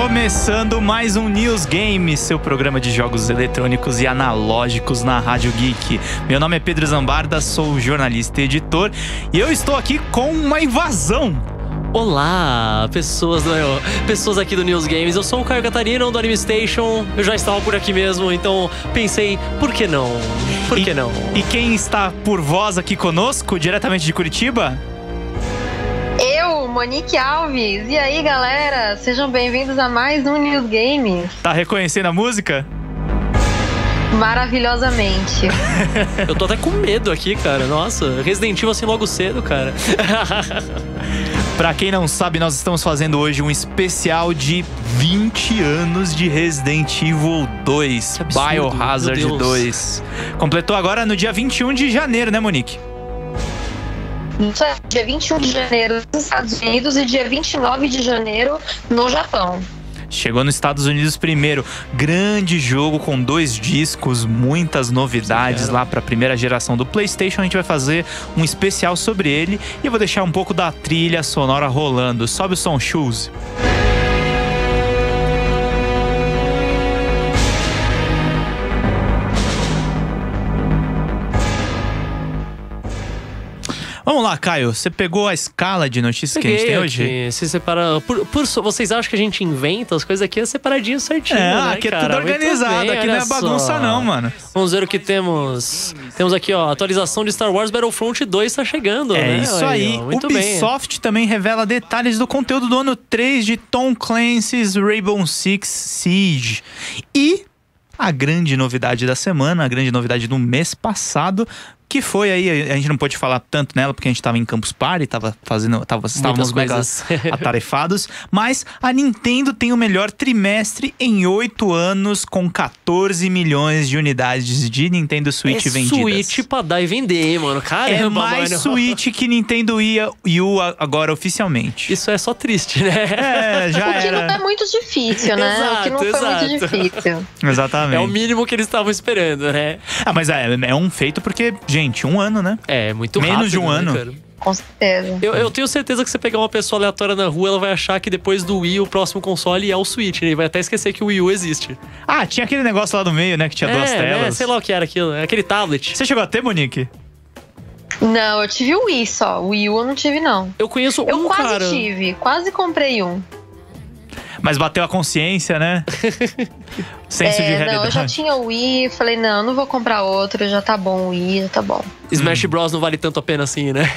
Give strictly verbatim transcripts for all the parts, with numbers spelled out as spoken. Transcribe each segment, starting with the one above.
Começando mais um News Game, seu programa de jogos eletrônicos e analógicos na Rádio Geek. Meu nome é Pedro Zambarda, sou jornalista e editor e eu estou aqui com uma invasão. Olá, pessoas, do, pessoas aqui do News Games. Eu sou o Caio Catarino do Anime Station. Eu já estava por aqui mesmo, então pensei, por que não? Por e, que não? E quem está por voz aqui conosco, diretamente de Curitiba? Eu, Monique Alves. E aí, galera? Sejam bem-vindos a mais um News Games. Tá reconhecendo a música? Maravilhosamente. Eu tô até com medo aqui, cara. Nossa, Resident Evil assim logo cedo, cara. Pra quem não sabe, nós estamos fazendo hoje um especial de vinte anos de Resident Evil dois, que absurdo, Biohazard dois. Completou agora no dia vinte e um de janeiro, né, Monique? Isso é dia vinte e um de janeiro nos Estados Unidos e dia vinte e nove de janeiro no Japão. Chegou nos Estados Unidos primeiro. Grande jogo com dois discos, muitas novidades lá para a primeira geração do PlayStation. A gente vai fazer um especial sobre ele e eu vou deixar um pouco da trilha sonora rolando. Sobe o som, Shoes. Vamos lá, Caio. Você pegou a escala de notícias Peguei que a gente tem hoje? Aqui. Se separa. Por, por, vocês acham que a gente inventa as coisas aqui? É separadinho certinho. É, né, aqui cara? é tudo organizado. Bem, aqui não é bagunça, só. não, mano. Vamos ver o que temos. Temos aqui, ó. Atualização de Star Wars Battlefront dois tá chegando. É né? isso aí. Ó, muito Ubisoft bem. também revela detalhes do conteúdo do ano três de Tom Clancy's Rainbow Six Siege. E a grande novidade da semana, a grande novidade do mês passado, que foi aí, a gente não pôde falar tanto nela porque a gente tava em Campus Party, tava fazendo, tava, estávamos mega atarefados, mas a Nintendo tem o melhor trimestre em oito anos com catorze milhões de unidades de Nintendo Switch é vendidas. Switch pra dar e vender, mano. Caramba, é mais mano. Switch que Nintendo Wii U agora oficialmente. Isso é só triste, né? O É, já que era. não é muito difícil, né? Exato, o que não foi exato. muito difícil. Exatamente. É o mínimo que eles estavam esperando, né? Ah, mas é, é um feito porque, gente, um ano, né? É, muito Menos rápido, de um né, ano. cara? Com certeza. Eu, eu tenho certeza que você pegar uma pessoa aleatória na rua, ela vai achar que depois do Wii, o próximo console é o Switch, né? E vai até esquecer que o Wii U existe. Ah, tinha aquele negócio lá no meio, né? Que tinha é, duas telas. Né? Sei lá o que era aquilo. É aquele tablet. Você chegou a ter, Monique? Não, eu tive o Wii só. O Wii U eu não tive, não. Eu conheço Eu um quase cara... tive. Quase comprei um. Mas bateu a consciência, né? Senso é, de realidade. Não, eu já tinha o Wii. Falei, não, não vou comprar outro. Já tá bom o Wii, já tá bom. Smash Bros não vale tanto a pena assim, né?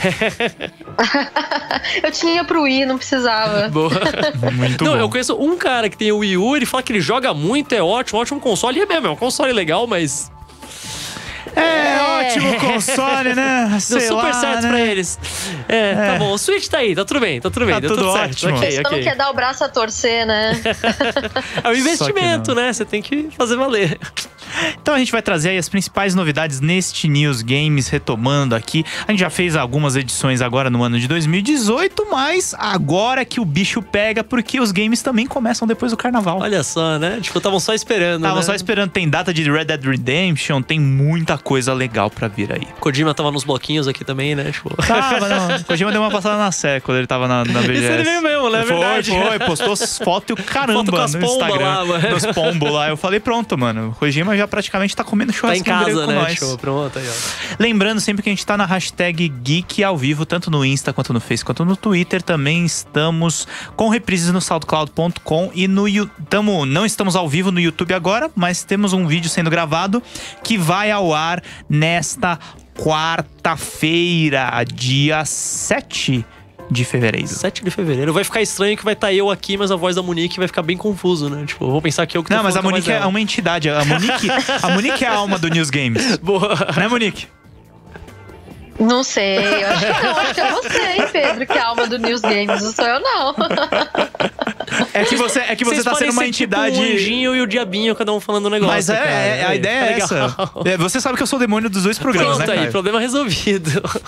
Eu tinha pro Wii, não precisava. Boa. Muito não, bom. eu conheço um cara que tem o Wii U, ele fala que ele joga muito, é ótimo, ótimo console. E é mesmo, é um console legal, mas... É, É. ótimo console, né? Sei Deu super lá, certo né? pra eles. É, É. tá bom. O Switch tá aí, tá tudo bem, tá tudo bem. Tá deu tudo tudo ótimo. certo. Ok, Você ok. não quer dar o braço a torcer, né? É um investimento, não. né? Você tem que fazer valer. Então a gente vai trazer aí as principais novidades neste News Games, retomando aqui. A gente já fez algumas edições agora no ano de dois mil e dezoito, mas agora que o bicho pega, porque os games também começam depois do carnaval. Olha só, né? Tipo, estavam só esperando, Tava né? só esperando, tem data de Red Dead Redemption, tem muita coisa legal pra vir aí. Kojima tava nos bloquinhos aqui também, né? Tipo... Tava, não. O Kojima deu uma passada na Sé quando ele tava na, na B G S. Isso ele veio mesmo, né? É Foi, verdade. foi. Postou foto e o caramba Foto com as no pombas Instagram. lá, mano. Nos pombos lá. Eu falei, pronto, mano. O Kojima já praticamente tá comendo Tá churrasco em casa, com né? nós. Tipo, pronto aí, ó. Lembrando sempre que a gente tá na hashtag Geek ao vivo, tanto no Insta, quanto no Face, quanto no Twitter. Também estamos com reprises no soundcloud ponto com e no tamo, não estamos ao vivo no YouTube agora, mas temos um vídeo sendo gravado que vai ao ar nesta quarta-feira, dia sete de fevereiro. sete de fevereiro. Vai ficar estranho que vai estar eu aqui, mas a voz da Monique vai ficar bem confuso, né? Tipo, eu vou pensar que eu que tô Não, mas a falando com Monique voz é dela. uma entidade. A Monique, a Monique é a alma do News Games. Boa. Né, Monique? Não sei, eu acho que não. Acho que é você, hein, Pedro, que é a alma do News Games. Não sou eu, não. É que você, é que você Vocês tá podem sendo uma ser entidade. Tipo o anjinho e o diabinho, cada um falando um negócio. Mas é, cara. é, a ideia é Tá essa. legal. É, você sabe que eu sou o demônio dos dois programas, Pronto né, aí, Caio? problema resolvido.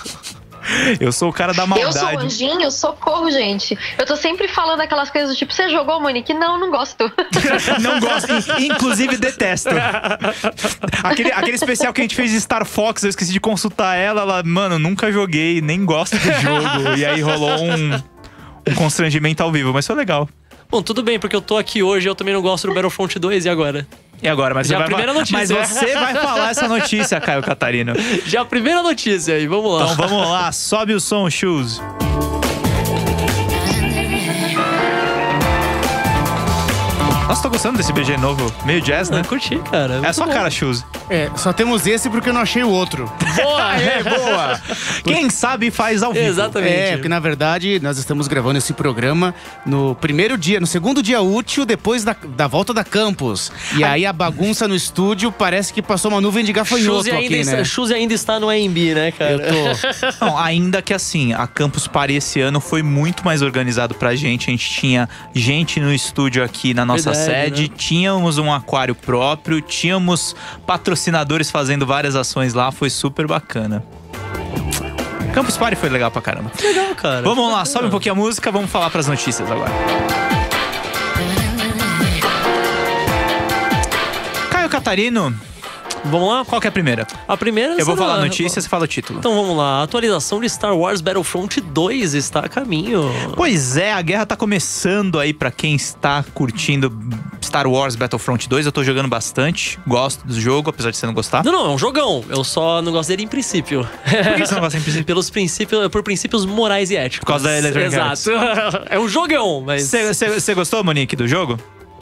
Eu sou o cara da Eu maldade. sou o anjinho, socorro, gente. Eu tô sempre falando aquelas coisas do tipo, você jogou, Monique? Não, não gosto. Não gosto, inclusive detesto. Aquele, aquele especial que a gente fez de Star Fox, eu esqueci de consultar ela. Ela, mano, nunca joguei, nem gosto do jogo. E aí rolou um, um constrangimento ao vivo, mas foi legal. Bom, tudo bem, porque eu tô aqui hoje e eu também não gosto do Battlefront dois, e agora? E agora? Mas Já você a vai primeira notícia. Mas você vai falar essa notícia, Caio Catarino. Já a primeira notícia aí, vamos lá. Então vamos lá, sobe o som, Shoes. Nossa, tô gostando desse B G novo. Meio jazz, né? Eu curti, cara. É a sua bom. cara, Shoes. É, só temos esse porque eu não achei o outro. Boa! É, boa! Quem sabe faz ao vivo. Exatamente. É, porque na verdade nós estamos gravando esse programa no primeiro dia, no segundo dia útil depois da, da volta da campus. E aí a bagunça no estúdio parece que passou uma nuvem de gafanhoto Shoes ainda, aqui, está, né? Shoes ainda está no A M B, né, cara? Eu tô... Não, ainda que assim, a Campus Party esse ano foi muito mais organizado pra gente. A gente tinha gente no estúdio aqui na nossa Verdade, sede, né? tínhamos um aquário próprio, tínhamos patrocinadores fazendo várias ações lá, foi super bacana. Campus Party foi legal pra caramba. Legal, cara. Vamos lá, sobe um pouquinho a música, vamos falar pras notícias agora. Caio Catarino, Vamos lá? qual que é a primeira? A primeira... Eu vou será- falar a notícia, você fala o título. Então vamos lá. A atualização de Star Wars Battlefront dois está a caminho. Pois é, a guerra tá começando aí pra quem está curtindo Star Wars Battlefront dois. Eu tô jogando bastante, gosto do jogo, apesar de você não gostar. Não, não, é um jogão. Eu só não gosto dele em princípio. Por que você não gosta em princípio? Pelos princípios, por princípios morais e éticos. Por causa da Electronic Exato. É um jogão, mas... Você gostou, Monique, do jogo?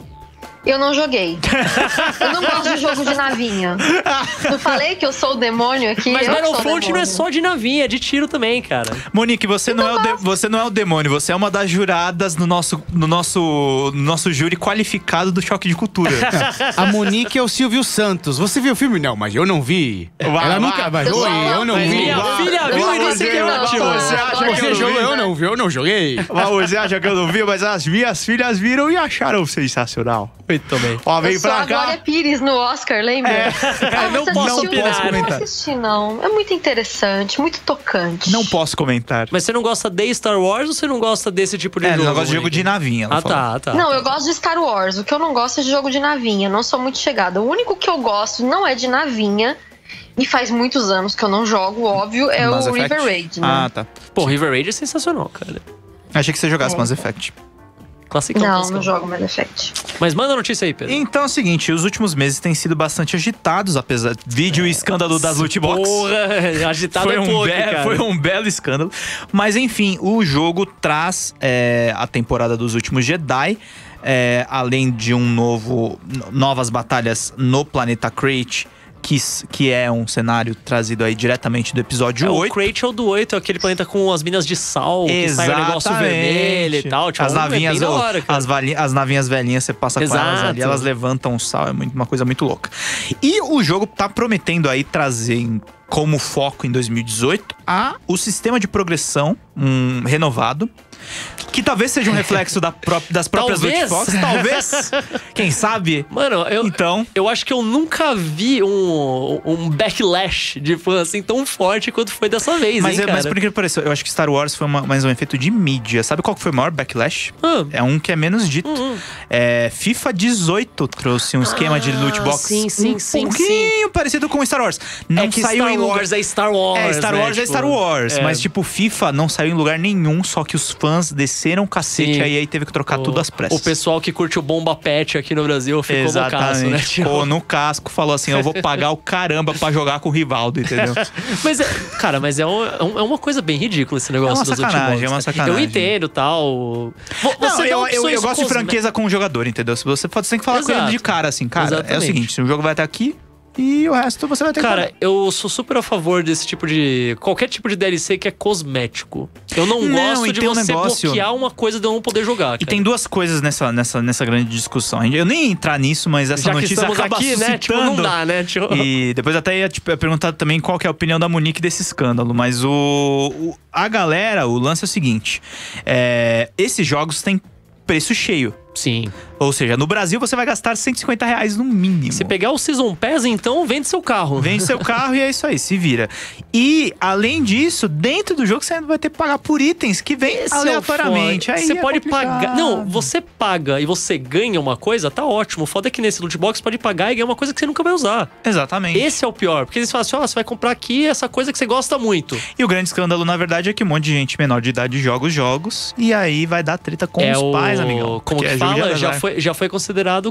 Eu não joguei. Eu não gosto de jogo de navinha. Não falei que eu sou o demônio aqui? Mas eu que sou o Battlefront não é demônio. só de navinha, é de tiro também, cara. Monique, você não, é o de- você não é o demônio, você é uma das juradas no nosso, no nosso, no nosso júri qualificado do Choque de Cultura. A Monique é o Silvio Santos. Você viu o filme? Não, mas eu não vi. Vai, Ela vai. nunca vai. Eu Oi, só- eu não Mas vi. minha Vai. filha viu Vai, e disse que é você- ótimo. Você acha Agora que eu Você não jogou? vi? Eu não vi, eu não joguei. Mas você acha que eu não vi, mas as minhas filhas viram e acharam sensacional. Muito bem. Ó, vem Eu sou pra a Glória cá. Pires no Oscar, lembra? É. Ah, Não você posso assistiu? opinar. Eu não comentar. assisti, não. É muito interessante, muito tocante. Não posso comentar. Mas você não gosta de Star Wars ou você não gosta desse tipo de É, jogo? não gosto de jogo Monique? de navinha. ela Ah, falou. tá, tá. Não, eu gosto de Star Wars. O que eu não gosto é de jogo de navinha. Não sou muito chegada. O único que eu gosto não é de navinha. E faz muitos anos que eu não jogo, óbvio, é Mass o Effect? River Raid, né? Ah, tá. Pô, River Raid é sensacional, cara. Achei que você jogasse É. Mass Effect. Classicão, Não, classicão. não jogo Mass Effect. Mas manda a notícia aí, Pedro. Então é o seguinte, os últimos meses têm sido bastante agitados, apesar do vídeo e escândalo das loot box. Porra, agitado Foi é um, pouco, be- cara. foi um belo escândalo. Mas enfim, o jogo traz é, a temporada dos últimos Jedi. É, além de um novo novas batalhas no planeta Crate, que, s- que é um cenário trazido aí diretamente do episódio É, o oito. Crate é o do oito, é aquele planeta com as minas de sal, que sai o negócio vermelho e tal. Tipo, as é bem navinhas, da o- hora, cara. as, vali- as navinhas velhinhas, você passa com elas Exato. ali, elas levantam o sal, é muito- uma coisa muito louca. E o jogo tá prometendo aí trazer em- como foco em dois mil e dezoito a, o sistema de progressão um, renovado. Que talvez seja um reflexo da pró- das próprias Talvez. loot box. Talvez. Quem sabe? Mano, eu, Então, eu acho que eu nunca vi um, um backlash de fã assim tão forte quanto foi dessa vez, mas, hein, é- cara? mas por incrível que pareça, eu acho que Star Wars foi uma- mais um efeito de mídia. Sabe qual que foi o maior backlash? Ah, É um que é menos dito. Uhum. É, FIFA dezoito trouxe um esquema de loot Ah, box sim, sim, um sim, pouquinho parecido com Star Wars. Não é que saiu Star em lugar... Wars é Star Wars, É, Star né? Wars é Tipo, Star Wars. é. Mas, tipo, FIFA não saiu em lugar nenhum, só que os fãs desceram o cacete, Sim. aí, aí teve que trocar o, tudo às pressas. O pessoal que curte o Bomba Pet aqui no Brasil ficou no caso, Exatamente. né? Tipo, Ficou no casco, falou assim, eu vou pagar o caramba pra jogar com o Rivaldo, entendeu? Mas, é, cara, mas é, um- é um- é uma coisa bem ridícula esse negócio É uma das sacanagem, loot box, é uma cara. sacanagem. Eu entendo, tal. Vo- Não, Você dá eu, eu, opções eu gosto de cosme- franqueza com o jogador, entendeu? Se você pode, você tem que falar com Exato. ele de cara, assim, cara, é o Exatamente. seguinte, o jogo vai até aqui e o resto você vai ter que Cara, pagar. eu sou super a favor desse tipo de... Qualquer tipo de D L C que é cosmético. Eu não, Não, gosto e de tem um você negócio- bloquear uma coisa de eu não poder jogar, E cara. tem duas coisas nessa, nessa, nessa grande discussão. Eu nem ia entrar nisso, mas essa Já que notícia estamos acaba aqui, né? Tipo, não suscitando. dá, né? Tipo... E depois até ia tipo, ia perguntar também qual que é a opinião da Monique desse escândalo. Mas o, o- a galera, o lance é o seguinte. É, esses jogos têm preço cheio. Sim. Ou seja, no Brasil você vai gastar cento e cinquenta reais no mínimo. Se pegar o Season Pass, então, vende seu carro. Vende seu carro e é isso aí, se vira. E, além disso, dentro do jogo você ainda vai ter que pagar por itens que vem Esse é o aleatoriamente. foda. Aí Você é pode complicado. pagar. Não, você paga e você ganha uma coisa, tá ótimo. O foda é que nesse loot box você pode pagar e ganhar uma coisa que você nunca vai usar. Exatamente. Esse é o pior. Porque eles falam assim: ó, você vai comprar aqui essa coisa que você gosta muito. E o grande escândalo, na verdade, é que um monte de gente menor de idade joga os jogos. E aí vai dar treta com é os o... pais, amigão. Como porque que é jogo de fala? Já azar. foi, já foi considerado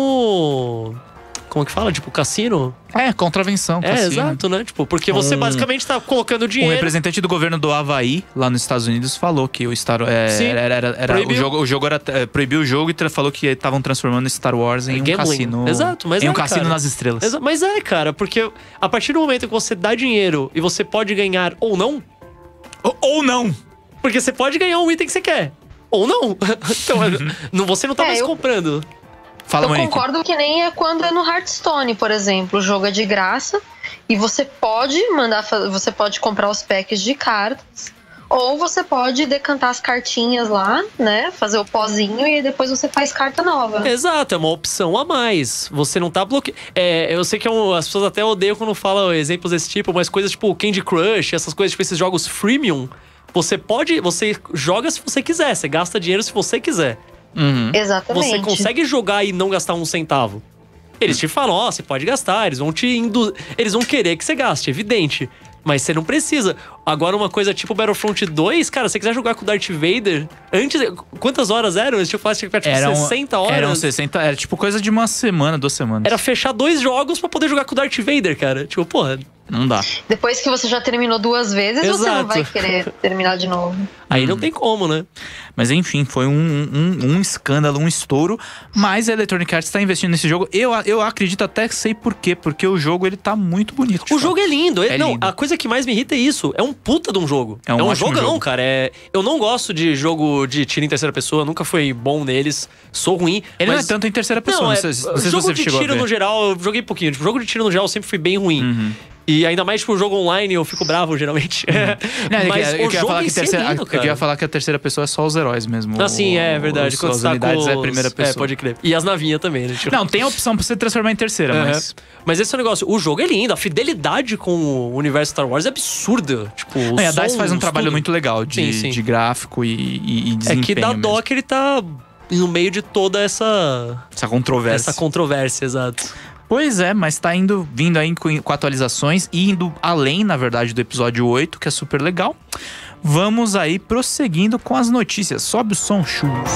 como. Como que fala? Tipo, cassino? É, contravenção. É, cassino. exato, né? Tipo, porque você Um- basicamente tá colocando O dinheiro. representante do governo do Havaí, lá nos Estados Unidos, falou que o Star é, Sim. era, era, era o Proibiu. jogo, o jogo era, é, proibiu o jogo e tra- falou que estavam transformando Star Wars em um Gambling. cassino. Exato, mas em um é, cassino cara. nas estrelas. Exa- Mas é, cara, porque a partir do momento que você dá dinheiro e você pode ganhar ou não, Ou, ou não. porque você pode ganhar um item que você quer. Ou não. Então, não, você não tá É, mais eu- comprando. Fala, Eu Monique. concordo que nem é quando é no Hearthstone, por exemplo. O jogo é de graça e você pode mandar, fa- você pode comprar os packs de cartas. Ou você pode decantar as cartinhas lá, né? Fazer o pozinho e aí depois você faz carta nova. Exato, é uma opção a mais. Você não tá bloqueando. É, eu sei que é um- as pessoas até odeiam quando falam exemplos desse tipo, mas coisas tipo Candy Crush, essas coisas, tipo esses jogos freemium. Você pode. Você joga se você quiser, você gasta dinheiro se você quiser. Uhum. Exatamente. Você consegue jogar e não gastar um centavo. Eles te falam, ó, você pode gastar, eles vão te indu... Eles vão querer que você gaste, evidente. Mas você não precisa. Agora, uma coisa tipo Battlefront dois, cara, se você quiser jogar com o Darth Vader, antes. Quantas horas eram? Eles tinham falado que tinha que ficar, tipo Eram, sessenta horas. Eram sessenta, era tipo coisa de uma semana, duas semanas. Era fechar dois jogos pra poder jogar com o Darth Vader, cara. Tipo, porra. Não dá. Depois que você já terminou duas vezes, você Exato. não vai querer terminar de novo. Aí não tem como, né? Mas enfim, foi um, um, um escândalo, um estouro. Mas a Electronic Arts tá investindo nesse jogo. Eu, eu acredito até que sei por quê. Porque o jogo, ele tá muito bonito. de O fato. jogo é lindo. É não, lindo. a coisa que mais me irrita é isso. É um puta de um jogo. É um ótimo jogão, jogo. cara. É... Eu não gosto de jogo de tiro em terceira pessoa. Nunca fui bom neles. Sou ruim. Ele mas... não é tanto em terceira pessoa. Não, Não, é, sei, não sei se jogo você de chegou a tiro ver. no geral, eu joguei pouquinho. Tipo, jogo de tiro no geral eu sempre fui bem ruim. Uhum. E ainda mais, tipo, o jogo online eu fico bravo, geralmente. Não, eu Mas queria- eu o queria jogo falar em que si é terceira, lindo, eu queria cara. falar que a terceira pessoa é só os heróis mesmo. Ah, sim, é verdade. Os, Quando as você tá unidades com é a os- primeira pessoa. É, pode crer. E as navinhas também, né? Tipo... Não, tem a opção pra você transformar em terceira, Aham. mas... Mas esse é o negócio. O jogo é lindo. A fidelidade com o universo Star Wars é absurda. Tipo, o Não, e a DICE som, faz um trabalho tudo. muito legal de, Sim, sim. de gráfico e, e, e É desempenho que dá mesmo. dó que ele tá no meio de toda essa... Essa controvérsia. Essa controvérsia, exato. Pois é, mas tá indo, vindo aí com, com atualizações e indo além, na verdade, do episódio oito, que é super legal. Vamos aí prosseguindo com as notícias. Sobe o som, churros.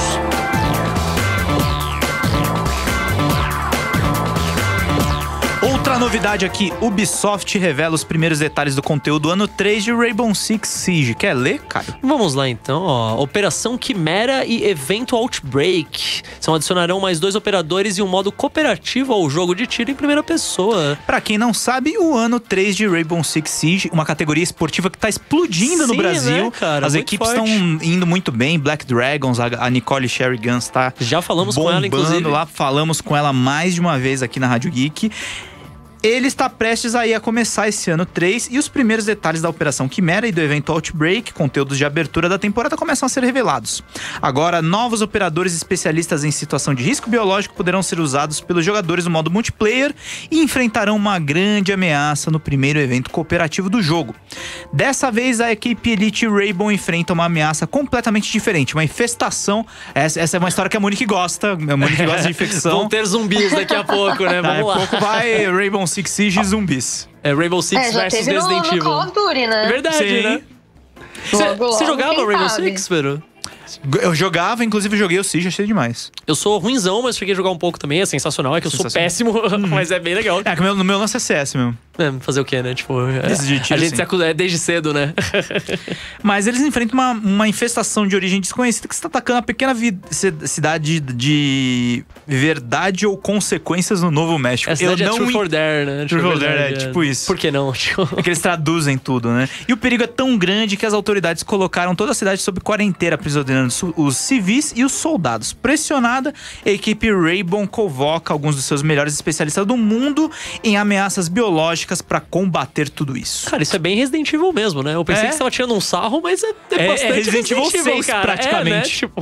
Outra novidade aqui, Ubisoft revela os primeiros detalhes do conteúdo ano três de Rainbow Six Siege. Quer ler, Caio? Vamos lá então, ó. Operação Quimera e Evento Outbreak. São adicionarão mais dois operadores e um modo cooperativo ao jogo de tiro em primeira pessoa. Pra quem não sabe, o ano três de Rainbow Six Siege, uma categoria esportiva que tá explodindo no Sim, Brasil. né, cara? As Muito equipes forte. estão indo muito bem. Black Dragons, a, a Nicole Sherry Guns tá Já falamos com ela, bombando inclusive. lá. Falamos com ela mais de uma vez aqui na Rádio Geek. Ele está prestes aí a começar esse ano três e os primeiros detalhes da Operação Quimera e do evento Outbreak, conteúdos de abertura da temporada, começam a ser revelados. Agora, novos operadores especialistas em situação de risco biológico poderão ser usados pelos jogadores no modo multiplayer e enfrentarão uma grande ameaça no primeiro evento cooperativo do jogo. Dessa vez, a equipe Elite Rainbow enfrenta uma ameaça completamente diferente, uma infestação. Essa, essa é uma história que a Monique gosta, a Monique gosta de infecção. Vão ter zumbis daqui a pouco, né? Daqui Vamos a lá. pouco vai Rainbow Six Siege e zumbis. É Rainbow Six É, já versus teve no, Resident no Evil. Call of Duty, né? É verdade, Sim. né? Logo, Você logo, jogava quem Rainbow sabe? Six, Pedro? Eu jogava, inclusive joguei o Siege, achei demais. Eu sou ruinzão, mas cheguei a jogar um pouco também. É sensacional. É que eu sou péssimo, mas é bem legal. É, que no meu lance é C S mesmo. É, fazer o quê, né? Tipo, é, Esse de tiro, a gente sim. se acusa é desde cedo, né? Mas eles enfrentam uma, uma infestação de origem desconhecida que está atacando a pequena vi- ci- cidade de Verdade ou Consequências no Novo México. A cidade Eu é não Truth en- or Dare, né? Truth or Dare, Verdade, é tipo isso. Por que não? Tipo, É que eles traduzem tudo, né? E o perigo é tão grande que as autoridades colocaram toda a cidade sob quarentena, aprisionando su- os civis e os soldados. Pressionada, a equipe Rainbow convoca alguns dos seus melhores especialistas do mundo em ameaças biológicas para combater tudo isso. cara, isso é bem Resident Evil mesmo, né? Eu pensei É? que você tava tirando um sarro, mas é, é É- é bastante Resident Evil seis, cara. praticamente. É, né? Tipo,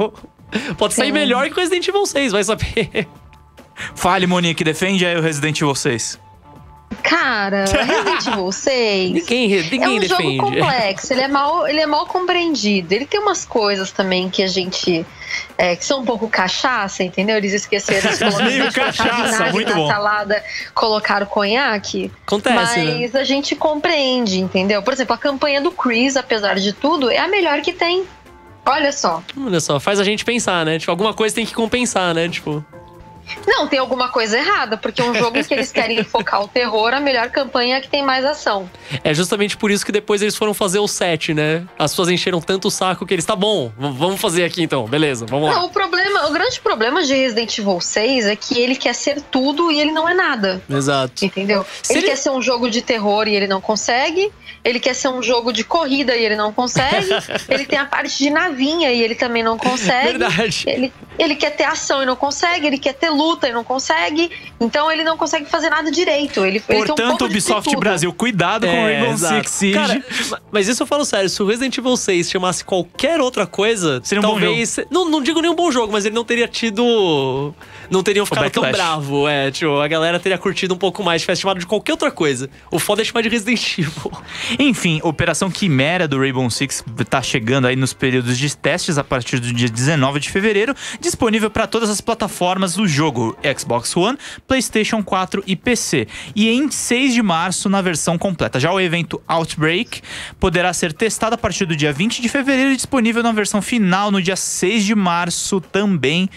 Pode sair Sim. melhor que o Resident Evil seis, vai saber. Fale, Monique, defende aí o Resident Evil seis. Cara, Resident Evil seis Ninguém, ninguém é um defende. jogo complexo, ele é, mal, ele é mal compreendido. Ele tem umas coisas também que a gente... É, que são um pouco cachaça, entendeu? Eles esqueceram de colocar, Meio de colocar cachaça, vinagre muito na bom. salada, colocaram conhaque. Acontece, né? Mas a gente compreende, entendeu? Por exemplo, a campanha do Chris, apesar de tudo, é a melhor que tem. Olha só. Olha só, faz a gente pensar, né? Tipo, alguma coisa tem que compensar, né? Tipo... Não, tem alguma coisa errada, porque um jogo em que eles querem focar o terror, a melhor campanha é a que tem mais ação. É justamente por isso que depois eles foram fazer o sete, né? As pessoas encheram tanto o saco que eles... Tá bom, v- vamos fazer aqui então, beleza, vamos lá. Não, o problema, o grande problema de Resident Evil seis é que ele quer ser tudo e ele não é nada. Exato. Entendeu? Se Ele, ele- quer ser um jogo de terror e ele não consegue. Ele quer ser um jogo de corrida e ele não consegue. Ele tem a parte de navinha e ele também não consegue. Verdade. Ele, ele quer ter ação e não consegue. Ele quer ter luta e não consegue. Então ele não consegue fazer nada direito. Ele, ele tem um Portanto, pouco de Ubisoft tudo. Brasil, cuidado com o É, Rainbow exato. Six Siege. Cara, ma- mas isso eu falo sério, se o Resident Evil seis chamasse qualquer outra coisa, Seria um bom talvez... Não, não digo nenhum bom jogo, mas ele não teria tido... Não teriam ficado tão backlash. bravo, é, tipo, a galera teria curtido um pouco mais, tivesse chamado de qualquer outra coisa. O foda é chamar de Resident Evil. Enfim, Operação Quimera do Rainbow Six tá chegando aí nos períodos de testes a partir do dia dezenove de fevereiro, disponível para todas as plataformas do jogo, Xbox One, PlayStation quatro e P C. E em seis de março na versão completa. Já o evento Outbreak poderá ser testado a partir do dia vinte de fevereiro e disponível na versão final no dia seis de março também,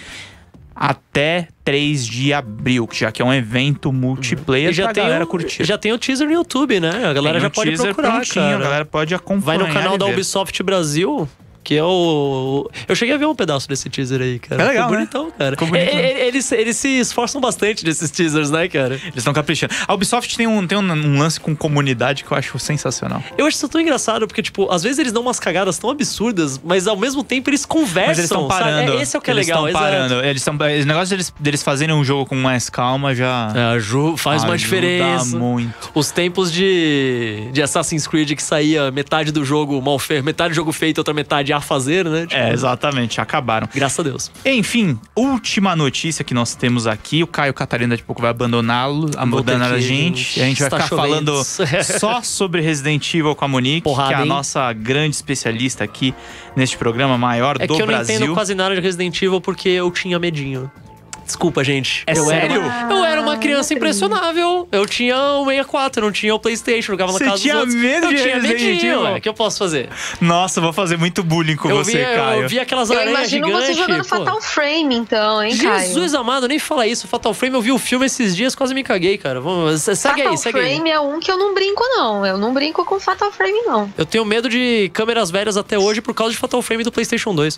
até três de abril, já que é um evento multiplayer E já pra tem, galera o, curtir. já tem o teaser no YouTube, né? A galera Tem já um pode teaser procurar, prontinho, cara. a galera pode acompanhar. Vai no canal e da ver. Ubisoft Brasil, que é o... Eu cheguei a ver um pedaço desse teaser aí, cara. É legal, Ficou né? bonitão, cara. Ficou bonitão. É, é, Eles, eles se esforçam bastante nesses teasers, né, cara? Eles estão caprichando. A Ubisoft tem, um, tem um, um lance com comunidade que eu acho sensacional. Eu acho isso tão engraçado, porque, tipo, às vezes eles dão umas cagadas tão absurdas, mas ao mesmo tempo eles conversam, Mas eles estão sabe? parando. É, esse é o que é eles legal, estão exato. parando. Eles estão. O negócio deles, deles fazerem um jogo com mais calma já. É, aju- faz uma ajuda diferença. muito. Os tempos de, de Assassin's Creed que saía metade do jogo mal feito, metade do jogo feito, outra metade a fazer, né? Tipo, É, exatamente, acabaram. graças a Deus. Enfim, última notícia que nós temos aqui. O Caio Catarina daqui a pouco vai abandoná-lo, abandonar ter a que- gente. E a gente vai está ficar chovendo. falando só sobre Resident Evil com a Monique, Porrada, que é a hein? nossa grande especialista aqui neste programa maior É do que eu Brasil. não entendo quase nada de Resident Evil porque eu tinha medinho. Desculpa, gente. É eu sério? Era uma, eu era uma criança impressionável. Eu tinha o sessenta e quatro, eu não tinha o PlayStation, eu jogava na Você casa tinha dos outros. medo eu de tinha Resident medinho, Evil? ué. O que eu posso fazer? Nossa, eu vou fazer muito bullying com Eu você, vi, Caio. eu vi aquelas Eu aranhas imagino gigantes. você jogando pô. Fatal Frame, então, hein, Caio? Jesus amado, nem fala isso. Fatal Frame, eu vi o filme esses dias, quase me caguei, cara. Vamos, segue Fatal aí, segue aí. Frame é um que eu não brinco, não. Eu não brinco com Fatal Frame, não. Eu tenho medo de câmeras velhas até hoje por causa de Fatal Frame do PlayStation dois.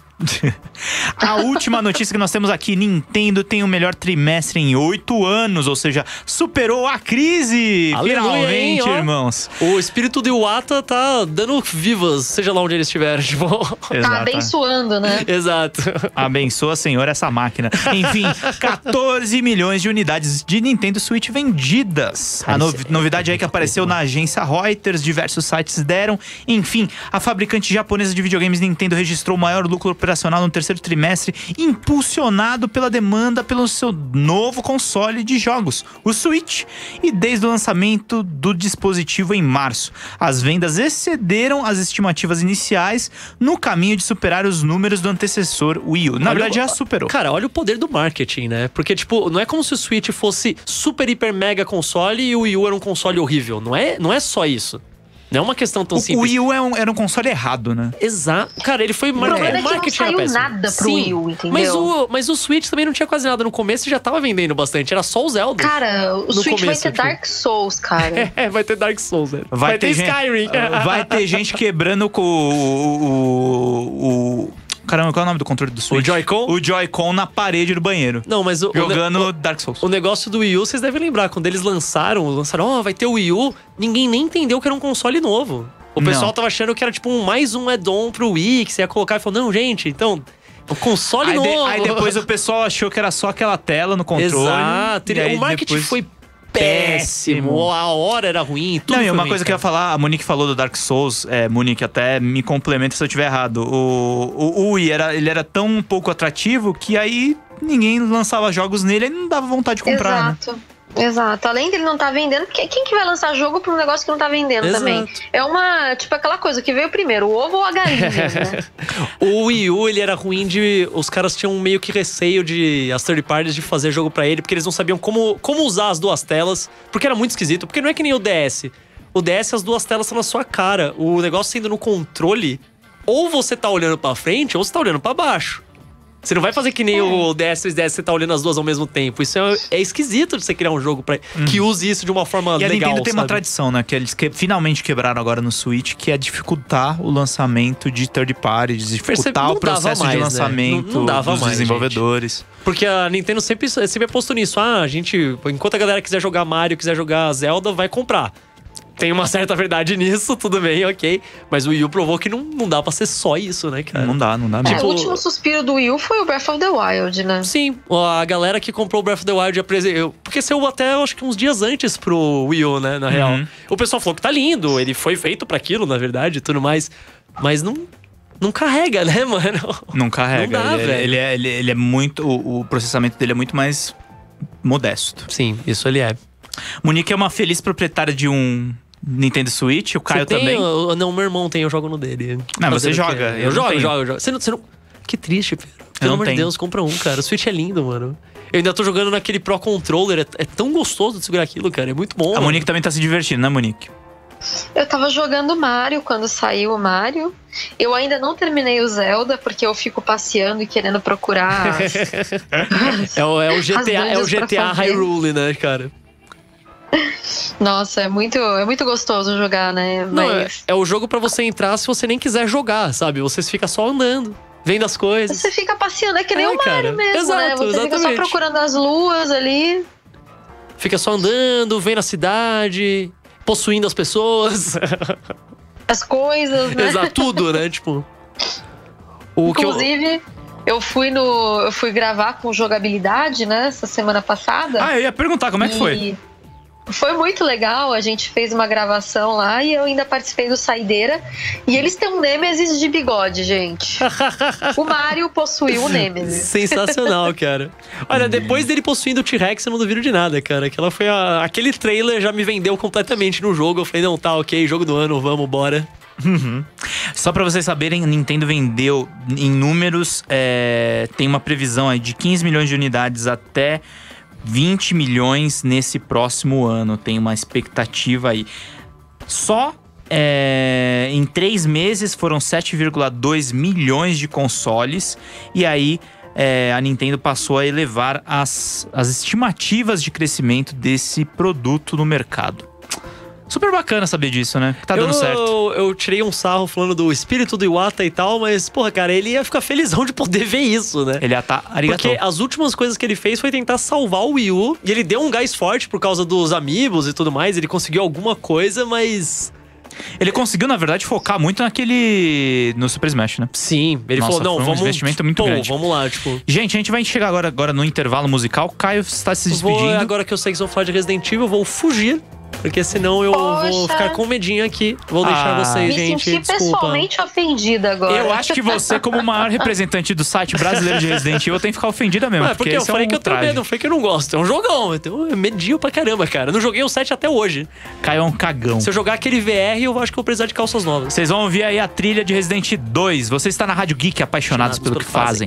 A última notícia que nós temos aqui: Nintendo tem o melhor trimestre em oito anos, ou seja, superou a crise! Aleluia, Finalmente, hein, ó. irmãos. O espírito do Iwata tá dando vivas, seja lá onde ele estiver. Tipo... Tá Exato. abençoando, né? Exato. Abençoa, Senhor, essa máquina. Enfim, quatorze milhões de unidades de Nintendo Switch vendidas. A novi- novidade aí que apareceu na agência Reuters, diversos sites deram. Enfim, a fabricante japonesa de videogames Nintendo registrou o maior lucro operacional no terceiro trimestre, impulsionado pela demanda pelo seu novo console de jogos, o Switch. E desde o lançamento do dispositivo em março, as vendas excederam as estimativas iniciais no caminho de superar os números do antecessor Wii U. Na Olha verdade, o- já superou. Cara, olha o poder do marketing, né? Porque, tipo, não é como se o Switch fosse super, hiper, mega console e o Wii U era um console horrível. Não é, não é só isso. Não é uma questão tão O simples. Wii U é um- era um console errado, né? Exato. Cara, ele foi... O problema é que não marketing era saiu péssimo. nada pro Sim, Wii U, entendeu? Mas o, mas o Switch também não tinha quase nada no começo e já tava vendendo bastante. Era só o Zelda. Cara, o No Switch vai começo, ter tipo. Dark Souls, cara. É, vai ter Dark Souls, né? Vai, ter, gente, Skyrim. vai ter gente quebrando com o, o, o- Caramba, qual é o nome do controle do Switch? O Joy-Con? O Joy-Con na parede do banheiro. Não, mas o... Jogando o, Dark Souls. o negócio do Wii U, vocês devem lembrar. Quando eles lançaram, lançaram, ó, vai ter o Wii U. Ninguém nem entendeu que era um console novo. O Não. pessoal tava achando que era tipo um, mais um add-on pro Wii, que você ia colocar e falou, não, gente, então... O console Aí, de- novo. aí depois o pessoal achou que era só aquela tela no controle. Exato. E aí o marketing depois- foi péssimo. A hora era ruim, tudo Não, e foi uma ruim, coisa que eu ia cara. falar, a Monique falou do Dark Souls, é, Monique, até me complementa se eu estiver errado. O, o, o Wii era, ele era tão pouco atrativo que aí ninguém lançava jogos nele e não dava vontade de comprar, né? Exato. Exato. Além dele não tá vendendo, porque quem que vai lançar jogo pra um negócio que não tá vendendo Exato. também? É uma, tipo aquela coisa, que veio primeiro, o ovo ou a galinha, né? O Wii U, ele era ruim de... Os caras tinham meio que receio de... As third parties de fazer jogo pra ele, porque eles não sabiam como, como usar as duas telas, porque era muito esquisito. Porque não é que nem o D S. O D S, as duas telas estão na sua cara. O negócio sendo no controle, ou você tá olhando pra frente, ou você tá olhando pra baixo. Você não vai fazer que nem o D S três D S, você tá olhando as duas ao mesmo tempo. Isso é, é esquisito de você criar um jogo pra, uhum. que use isso de uma forma e legal, a Nintendo tem sabe? uma tradição, né? Que eles que, finalmente quebraram agora no Switch, que é dificultar o lançamento de third party, dificultar o processo mais, de lançamento né? não, não dava dos mais, desenvolvedores. Gente. Porque a Nintendo sempre, sempre apostou nisso. Ah, a gente... Enquanto a galera quiser jogar Mario, quiser jogar Zelda, vai comprar. Tem uma certa verdade nisso, tudo bem, ok. Mas o Wii U provou que não, não dá pra ser só isso, né, cara? Não dá, não dá É, mesmo. o último suspiro do Wii U foi o Breath of the Wild, né? Sim, a galera que comprou o Breath of the Wild apresentou. Porque saiu até, acho que uns dias antes pro Wii U, né, na real. Uhum. O pessoal falou que tá lindo, ele foi feito pra aquilo, na verdade, e tudo mais. Mas não, não carrega, né, mano? Não carrega. Não dá, ele, velho. ele, é, ele, ele é muito. O, o processamento dele é muito mais modesto. Sim, isso ele é. Monique é uma feliz proprietária de um Nintendo Switch, o Caio Você tem, também. eu- não, meu irmão tem, eu jogo no dele. Não, Fazer você o quê? joga, eu Eu, não jogo, tenho. jogo, jogo. Você não, você não... Que triste, Pedro. não Pelo amor de tenho. Deus, compra um, cara. O Switch é lindo, mano. Eu ainda tô jogando naquele Pro Controller. É, é tão gostoso de segurar aquilo, cara. É muito bom. A mano. Monique também tá se divertindo, né, Monique? Eu tava jogando Mario quando saiu o Mario. Eu ainda não terminei o Zelda, porque eu fico passeando e querendo procurar. É o, é o G T A, As é o dungeons G T A pra fazer. Hyrule, né, cara? Nossa, é muito, é muito gostoso jogar, né? Não, é, Mas é o jogo pra você entrar se você nem quiser jogar, sabe? Você fica só andando, vendo as coisas. você fica passeando, é que nem É, o Mario cara. mesmo, Exato, né? Você fica só exatamente. procurando as luas ali. Fica só andando, vendo a cidade, possuindo as pessoas. As coisas, né? Exato, tudo, né? Tipo. O que eu... Inclusive, eu fui no. Eu fui gravar com jogabilidade, né? Essa semana passada. Ah, eu ia perguntar como é que foi. E foi muito legal, a gente fez uma gravação lá e eu ainda participei do Saideira. E eles têm um Nêmesis de bigode, gente. O Mario possuiu o Nêmesis. Sensacional, cara. Olha, depois dele possuindo o T-Rex, eu não duvido de nada, cara. Aquela foi a... Aquele trailer já me vendeu completamente no jogo. Eu falei, não, tá, ok, jogo do ano, vamos, bora. Uhum. Só pra vocês saberem, a Nintendo vendeu em números, é, tem uma previsão aí de quinze milhões de unidades até vinte milhões nesse próximo ano. Tem uma expectativa aí. Só é, em três meses foram sete vírgula dois milhões de consoles. E aí é, a Nintendo passou a elevar as, as estimativas de crescimento desse produto no mercado. Super bacana saber disso, né? Que tá dando eu, certo. Eu, eu tirei um sarro falando do espírito do Iwata e tal, mas, porra, cara, ele ia ficar felizão de poder ver isso, né? Ele ia tá arigatou. Porque as últimas coisas que ele fez foi tentar salvar o Wii U. E ele deu um gás forte por causa dos amiibos e tudo mais. Ele conseguiu alguma coisa, mas... Ele conseguiu, na verdade, focar muito naquele... no Super Smash, né? Sim, ele Nossa, falou, não, foi um vamos... investimento muito pô, grande. vamos lá, tipo... Gente, a gente vai chegar agora, agora no intervalo musical. Caio está se despedindo. Vou, agora que eu sei que vão falar de Resident Evil, eu vou fugir. Porque senão eu Poxa. vou ficar com medinho aqui. Vou deixar Ah. vocês, Me gente, senti desculpa. pessoalmente ofendida agora. Eu acho que você, como o maior representante do site brasileiro de Resident Evil, tem que ficar ofendida mesmo. É, porque eu esse falei é um que eu tenho ultraje. medo, não foi que eu não gosto. É um jogão, então é medinho pra caramba, cara. Não joguei o sete até hoje. Caio é um cagão. Se eu jogar aquele V R, eu acho que eu vou precisar de calças novas. Vocês vão ouvir aí a trilha de Resident dois. Você está na Rádio Geek, apaixonados pelo que fazem.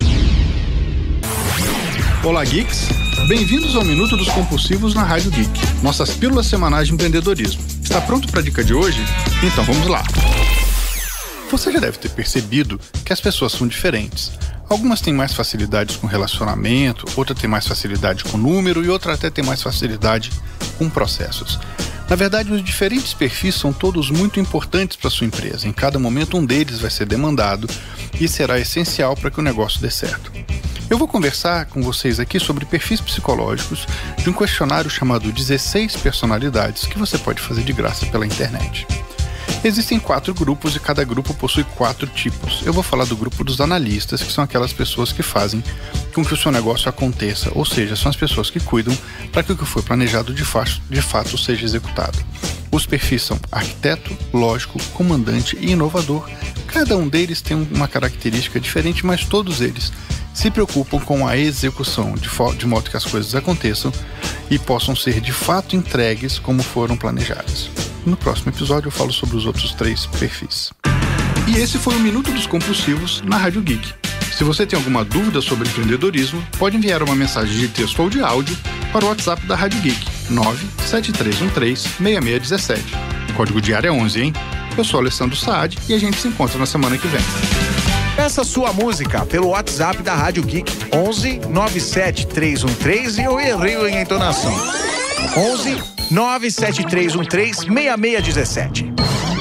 Olá, Geeks! Bem-vindos ao Minuto dos Compulsivos na Rádio Geek, nossas pílulas semanais de empreendedorismo. Está pronto para a dica de hoje? Então vamos lá! Você já deve ter percebido que as pessoas são diferentes. Algumas têm mais facilidades com relacionamento, outra tem mais facilidade com número e outra até tem mais facilidade com processos. Na verdade, os diferentes perfis são todos muito importantes para a sua empresa. Em cada momento, um deles vai ser demandado e será essencial para que o negócio dê certo. Eu vou conversar com vocês aqui sobre perfis psicológicos de um questionário chamado dezesseis personalidades que você pode fazer de graça pela internet. Existem quatro grupos e cada grupo possui quatro tipos. Eu vou falar do grupo dos analistas, que são aquelas pessoas que fazem com que o seu negócio aconteça, ou seja, são as pessoas que cuidam para que o que foi planejado de fato, de fato seja executado. Os perfis são arquiteto, lógico, comandante e inovador. Cada um deles tem uma característica diferente, mas todos eles se preocupam com a execução, de, de modo que as coisas aconteçam e possam ser de fato entregues como foram planejadas. No próximo episódio eu falo sobre os outros três perfis. E esse foi o Minuto dos Compulsivos na Rádio Geek. Se você tem alguma dúvida sobre empreendedorismo, pode enviar uma mensagem de texto ou de áudio para o WhatsApp da Rádio Geek, nove sete três um três, seis seis um sete. O código de área é onze, hein? Eu sou Alessandro Saad e a gente se encontra na semana que vem. Peça sua música pelo WhatsApp da Rádio Geek, onze nove sete três um três, e eu errei a entonação. onze nove sete três um três, seis seis um sete.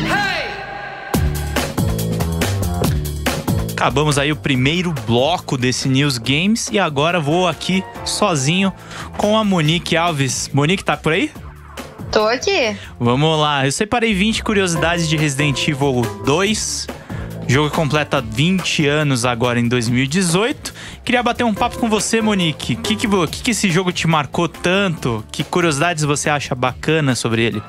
Acabamos aí o primeiro bloco desse News Games e agora vou aqui sozinho com a Monique Alves. Monique, tá por aí? Tô aqui. Vamos lá, eu separei vinte curiosidades de Resident Evil dois. O jogo completa vinte anos agora em dois mil e dezoito. Queria bater um papo com você, Monique. O que, que, que, que esse jogo te marcou tanto? Que curiosidades você acha bacana sobre ele?